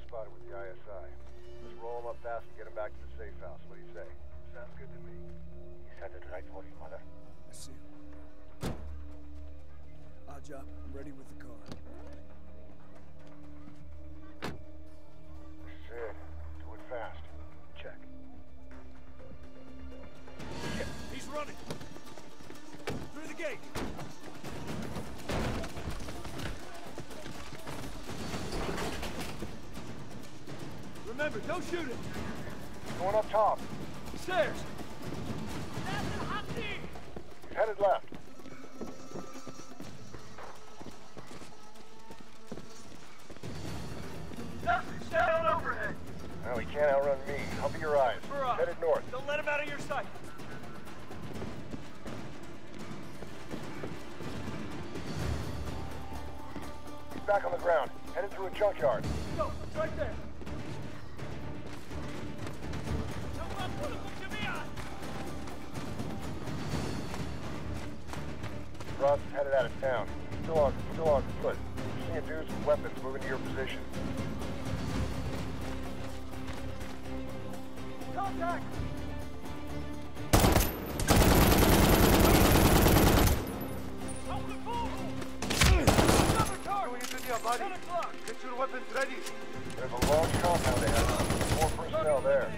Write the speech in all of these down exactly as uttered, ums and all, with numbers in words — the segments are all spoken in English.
spotted with the I S I. Let's roll him up fast and get him back to the safe house. What do you say? Sounds good to me. He's headed right for you, Mother. I see him. Odd job. I'm ready with the car. This is it. Do it fast. Check. Yeah, he's running. Through the gate. Remember, don't shoot him. Going up top. Stairs. He's headed left. Dustin, stay on overhead. No, he can't outrun me. Cover your eyes. For us. Headed north. Don't let him out of your sight. He's back on the ground. Headed through a junkyard. Go, it's right there. Ross is headed out of town. Still on, still on foot. Seeing dudes with weapons moving to your position. Contact! Going into your body. Get your weapons ready. There's a large compound ahead. Four personnel there.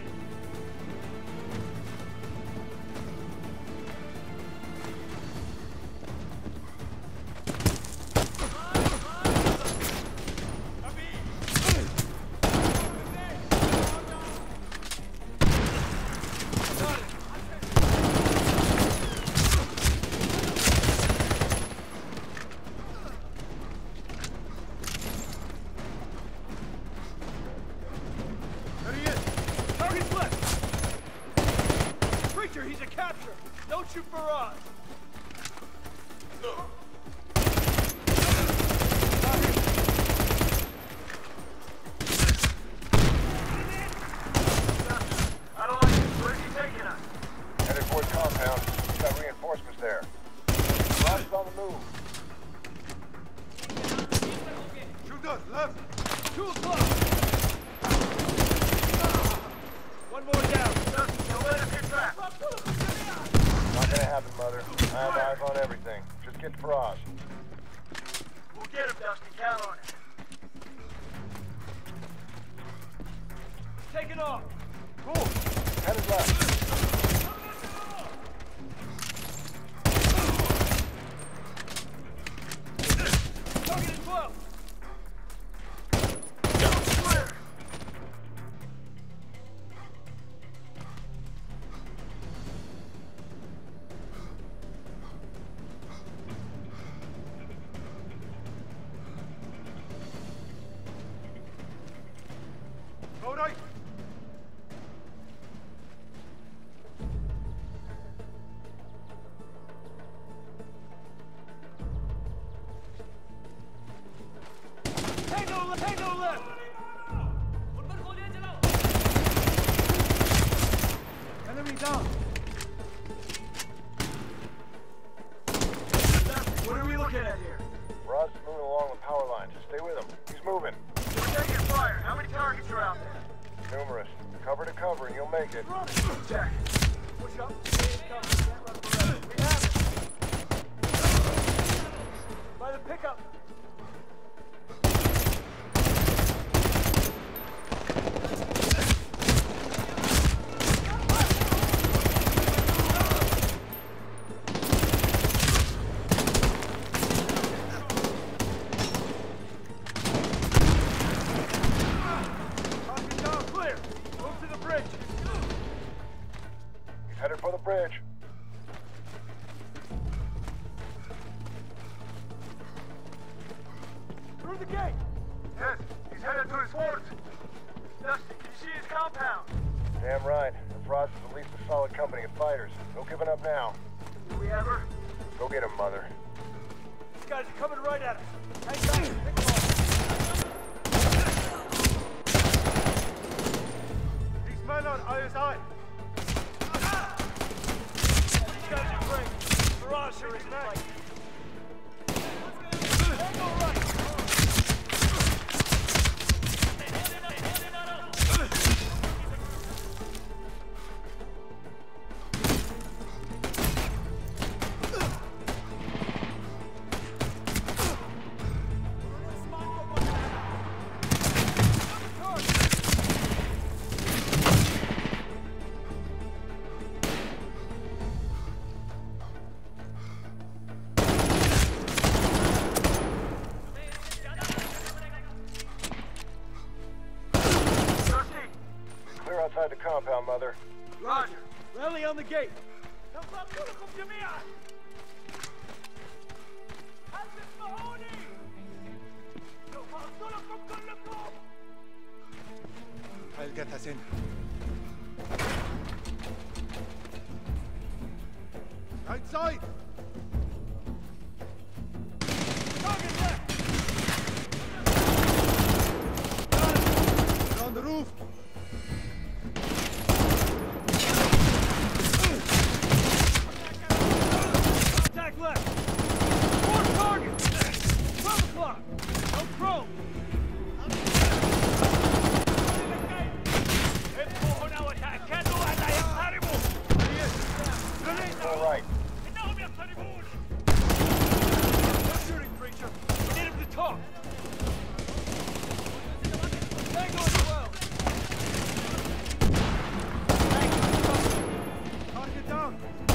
He's a capture! Don't shoot Faraj! I don't like it. Where's he taking us? Headed for the compound. He's got reinforcements there. Ross is on the move. Shoot us, left! Two o'clock! One more down. Don't let him get back. Not gonna happen, Mother. I have eyes on everything. Just get to Faraz. We'll get him, Dusty. Count on it. Take it off. Cool. Headed left. Target at twelve. Go right. Tango left! Tango left! Enemy down! What are we looking at here? Faraz is moving along the power line. Just stay with him. He's moving. We're taking fire. How many targets are out there? Numerous. Cover to cover and you'll make it. Run! Jack! Push up. Can't run forever. We have it! By the pickup! Headed for the bridge. Through the gate! Yes, he's headed to his forts. Dusty, can you see his compound? Damn right. Faraz is at least a solid company of fighters. No giving up now. Do we ever? Go get him, Mother. These guys are coming right at us. Hang tight, pick them off. These men on I S I. These guys are great. Faraz sure isn't like Tango right! inside the compound, Mother. Roger. Rally on the gate. I'll get us in. Outside! Target left! They're on the roof! Contact left! Four targets! twelve o'clock! No probe! All right. No shooting, preacher! We need him to talk! Tango as well! Target down!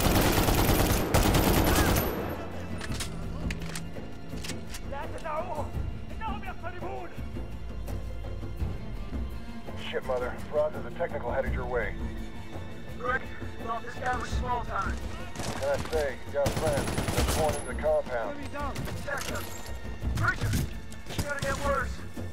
Shit, Mother. Frost is a technical headed your way. Rick, thought this guy was small time. What can I say? You got friends. They're pouring into the compound. Enemy down! Sector! Preacher! It's gonna get worse!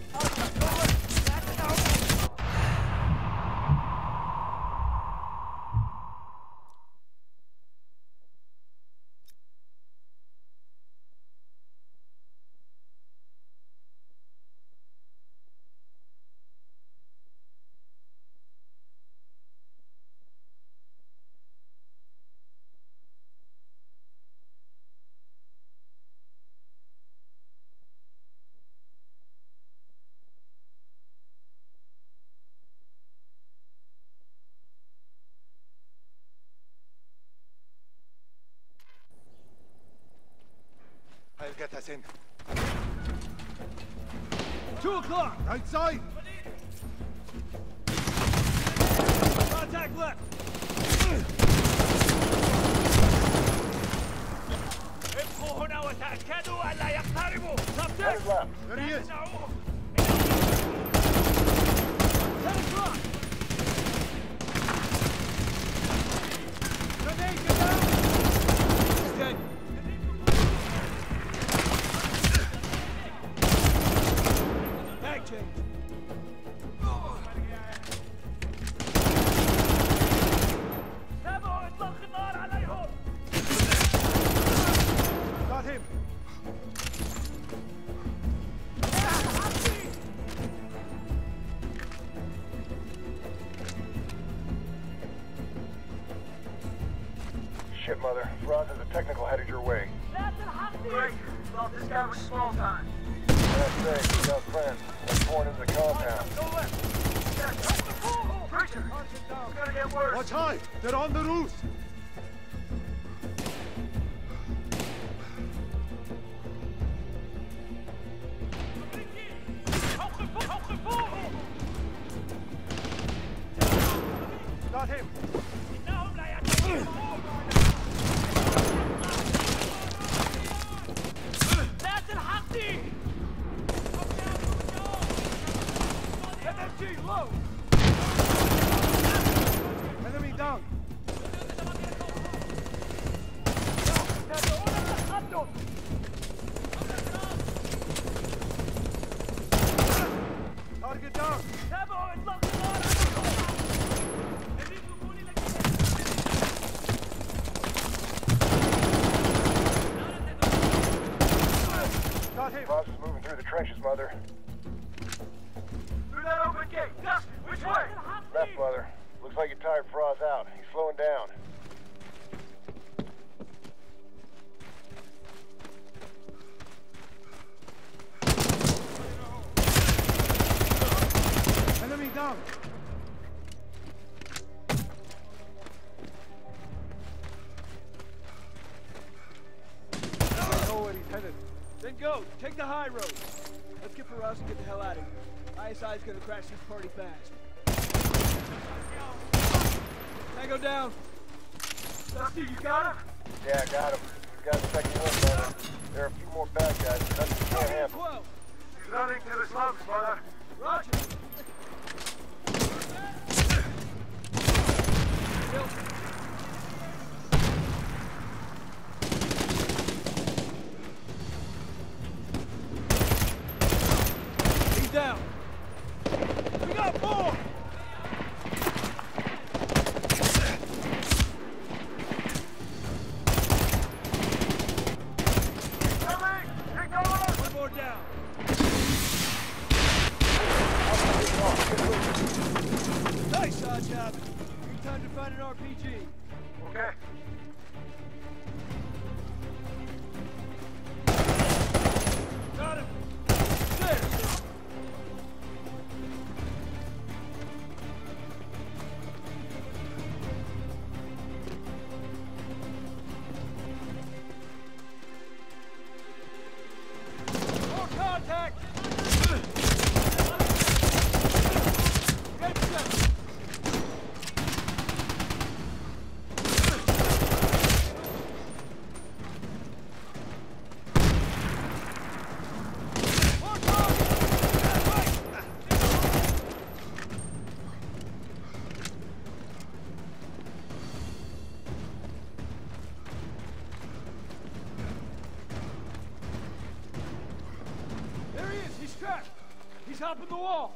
I'll get us in. Two o'clock! Outside! Contact left! Top deck! Headed left. There he is! Ten o'clock! Grenade, get down! He's dead. Mag change. Got him! Shit, Mother. Frost is a technical headed your way. Rick, thought this guy was small time. What can I say? You got friends. They're pouring into the compound. Go left! Sector! Preacher! It's gonna get worse! Watch high! They're on the roofs! Got him! M M G, low! Enemy down! Target down! Got him! Frost is moving through the trenches, Mother. Through that open gate! Dustin, which way? Left, Mother. Looks like you tired Frost out. He's slowing down. Enemy down! I know where he's headed. Then go. Take the high road. Let's get Faraz and get the hell out of here. I S I's gonna crash this party fast. Tango down. Dusty, you got him? Yeah, I got him. He's got a second wind, Mother. There are a few more bad guys, but that's what you can't handle. twelve. He's running to the slums, Mother. Roger. out more! One more down. Nice, odd job. Good time to find an R P G. Okay. Got him. There. More contact. Get set. There he is. He's trapped. He's hopping the wall.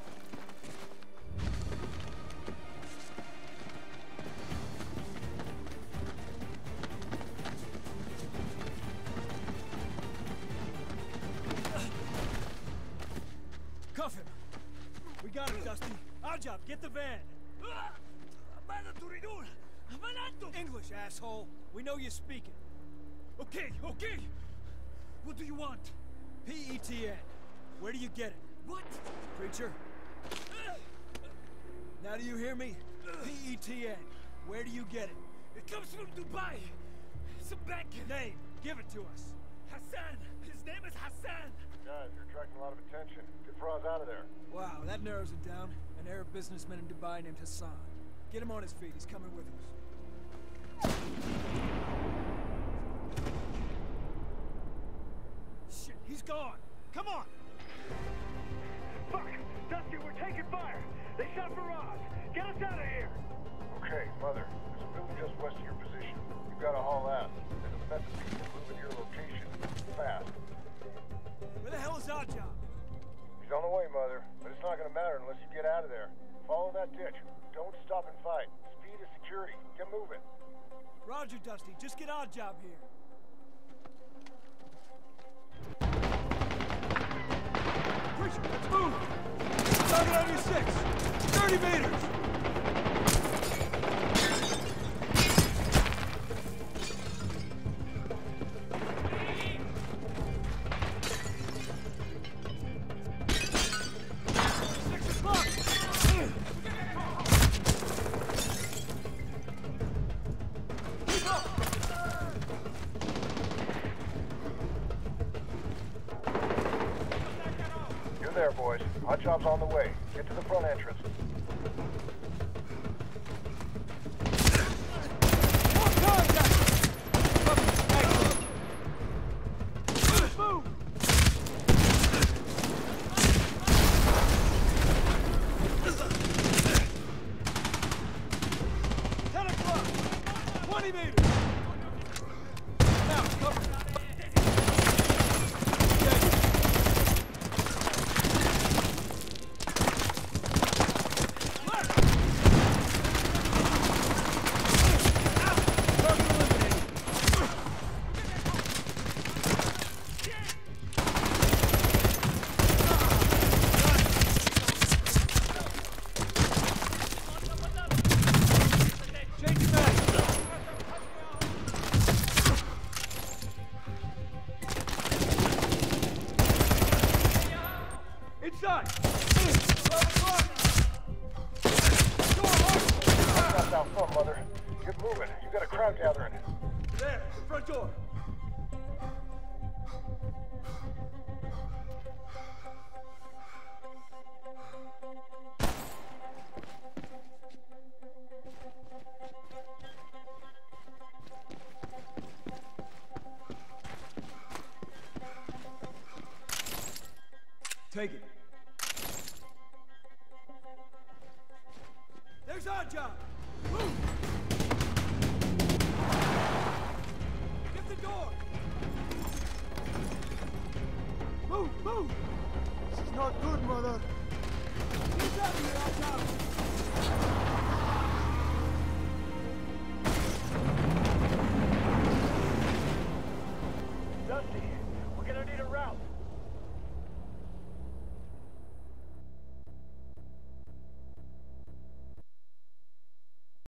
Cuff him. We got him, Dusty. Our job. Get the van. English, asshole. We know you speak it. Okay, okay. What do you want? P E T N. Where do you get it? What? Preacher. Now do you hear me? P E T N. Where do you get it? It comes from Dubai. It's a bank. Name. Give it to us. Hassan. His name is Hassan. Guys, you're attracting a lot of attention. Get Froz out of there. Wow, that narrows it down. An Arab businessman in Dubai named Hassan. Get him on his feet. He's coming with us. Shit, he's gone. Come on. Fuck! Dusty, we're taking fire! They shot Faraz! Get us out of here! Okay, Mother. There's a building just west of your position. You've got to haul ass. There's a method to moving to your location. Fast. Where the hell is our job? He's on the way, Mother. But it's not going to matter unless you get out of there. Follow that ditch. Don't stop and fight. Speed is security. Get moving. Roger, Dusty. Just get our job here. Preacher, let's move! Target on your six. thirty meters! Six o'clock! Keep up! You're there, boys. Hot job's on the way. Get to the front entrance. More contact! Move! Ten o'clock! Twenty meters! Now, cover me. Inside! That's out front, Mother. Get moving. You've got a crowd gathering. There, front door. Take it. There's our job. Move! Get the door. Move, move! This is not good, Mother. He's up here on top.